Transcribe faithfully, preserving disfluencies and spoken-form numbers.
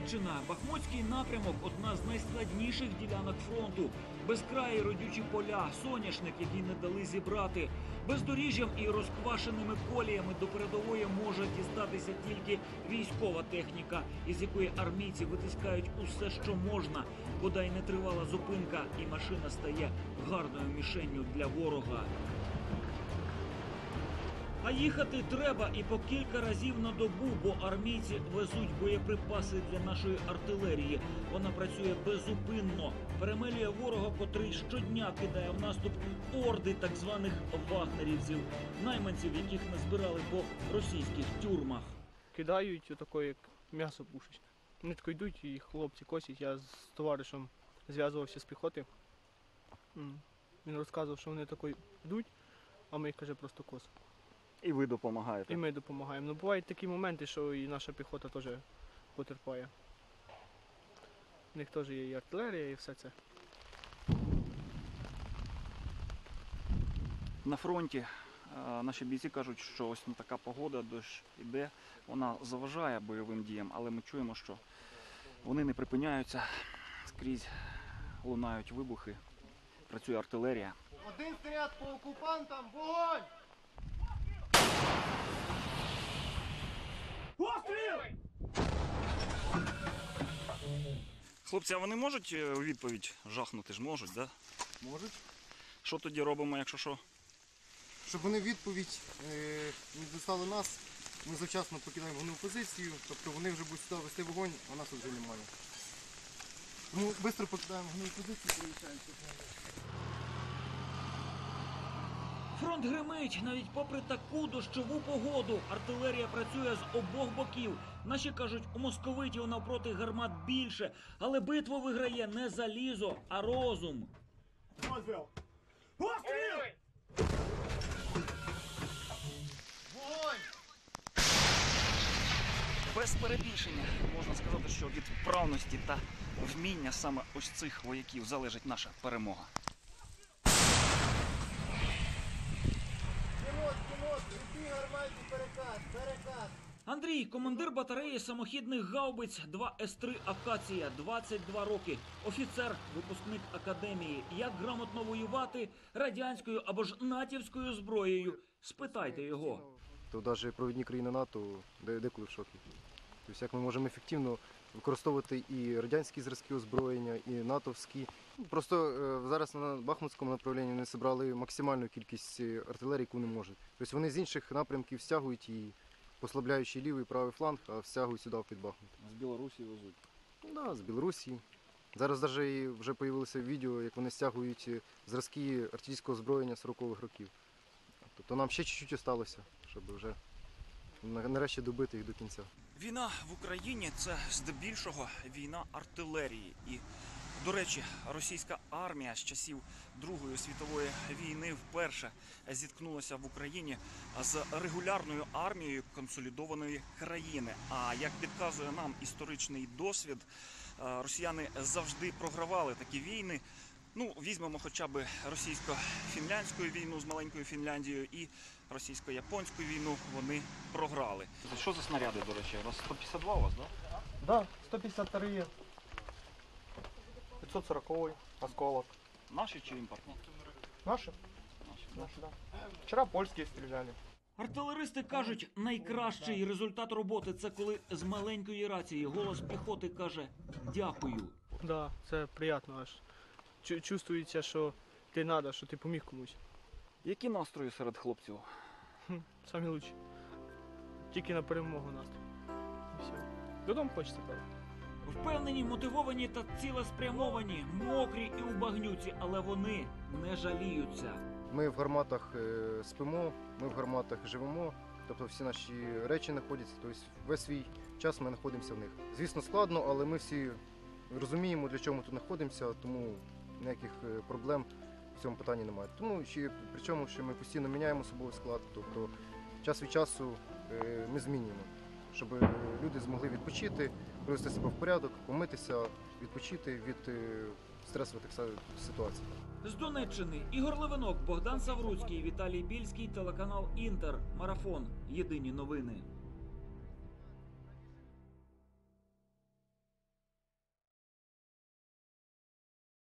Донеччина. Бахмутський напрямок – одна з найскладніших ділянок фронту. Безкраї родючі поля, соняшник, який не дали зібрати. Бездоріжжям і розквашеними коліями до передової може дістатися тільки військова техніка, із якої армійці витискають усе, що можна. Бодай не тривала зупинка, і машина стає гарною мішенню для ворога. А їхати треба і по кілька разів на добу, бо армійці везуть боєприпаси для нашої артилерії. Вона працює беззупинно, перемелює ворога, котрий щодня кидає в наступ орди так званих вагнерівців, найманців, яких назбирали по російських тюрмах. Кидають отако, як м'ясо пушечне. Вони тако йдуть і хлопці косять. Я з товаришем зв'язувався з піхоти. Він розказував, що вони тако йдуть, а ми їх, каже, просто косимо. І ви допомагаєте? І ми допомагаємо. Ну, бувають такі моменти, що і наша піхота теж потерпає. У них теж є і артилерія, і все це. На фронті наші бійці кажуть, що ось така погода, дощ іде, вона заважає бойовим діям, але ми чуємо, що вони не припиняються, скрізь лунають вибухи, працює артилерія. Один снаряд по окупантам, вогонь! Постріл! Хлопці, а вони можуть у відповідь жахнути? Ж можуть, так? Да? Можуть. Що тоді робимо, якщо що? Щоб вони відповідь е, не достали нас, ми завчасно покидаємо вогневу позицію, тобто вони вже будуть сюди вести вогонь, а нас вже немає. Тому швидко покидаємо вогневу позицію і приїжджаємо. Фронт гримить, навіть попри таку дощову погоду. Артилерія працює з обох боків. Наші кажуть, у московитів навпроти гармат більше. Але битву виграє не залізо, а розум. Постріл! Вогонь! Без перебільшення можна сказати, що від вправності та вміння саме ось цих вояків залежить наша перемога. Кінот, кінот, руки гарматні, перекат, перекат. Андрій – командир батареї самохідних гаубиць два С три «Акація», двадцять два роки. Офіцер, випускник академії. Як грамотно воювати радянською або ж натівською зброєю? Спитайте його. То навіть провідні країни НАТО деколи в шокі. Тобто, як ми можемо ефективно використовувати і радянські зразки озброєння, і натовські. Просто е, зараз на Бахмутському направлінні вони зібрали максимальну кількість артилерії, яку не можуть. Тобто вони з інших напрямків стягують її, послабляючи лівий і правий фланг, а стягують сюди під Бахмут. З Білорусі везуть? Так, да, з Білорусі. Зараз навіть вже з'явилося відео, як вони стягують зразки артилерійського озброєння сорокових років. Тобто нам ще чуть-чуть залишилося, щоб вже нарешті добити їх до кінця. Війна в Україні – це здебільшого війна артилерії. І, до речі, російська армія з часів Другої світової війни вперше зіткнулася в Україні з регулярною армією консолідованої країни. А як підказує нам історичний досвід, росіяни завжди програвали такі війни. Ну, візьмемо хоча б російсько-фінляндську війну з маленькою Фінляндією і російсько-японську війну вони програли. Що за снаряди, до речі? У вас сто п'ятдесят два у вас, так? Да? Да, сто пятьдесят два, пятьсот сорок осколок. Наші чи імпортні? Наши? Наші. Наши, да. Вчера польские стреляли. Артилеристи кажуть, найкращий результат роботи – це коли з маленької рації голос піхоти каже «дякую». Да, це приємно аж. Чу- Чувствується, що ти треба, що ти поміг комусь. Які настрої серед хлопців? Хм, самі лучші. Тільки на перемогу настрій. І все. Додому хочеться, правда. Впевнені, мотивовані та цілеспрямовані, мокрі і у багнюці, але вони не жаліються. Ми в гарматах е, спимо, ми в гарматах живемо, тобто всі наші речі знаходяться, тобто весь свій час ми знаходимося в них. Звісно, складно, але ми всі розуміємо, для чого ми тут знаходимося, тому ніяких е, проблем в цьому питанні немає. Тому ще причому, що ми постійно міняємо особовий склад, тобто час від часу е, ми змінюємо, щоб е, люди змогли відпочити, привести себе в порядок, помитися, відпочити від е, стресових ситуацій. З Донеччини Ігор Левинок, Богдан Савруцький, Віталій Більський, телеканал «Інтер». Марафон. Єдині новини.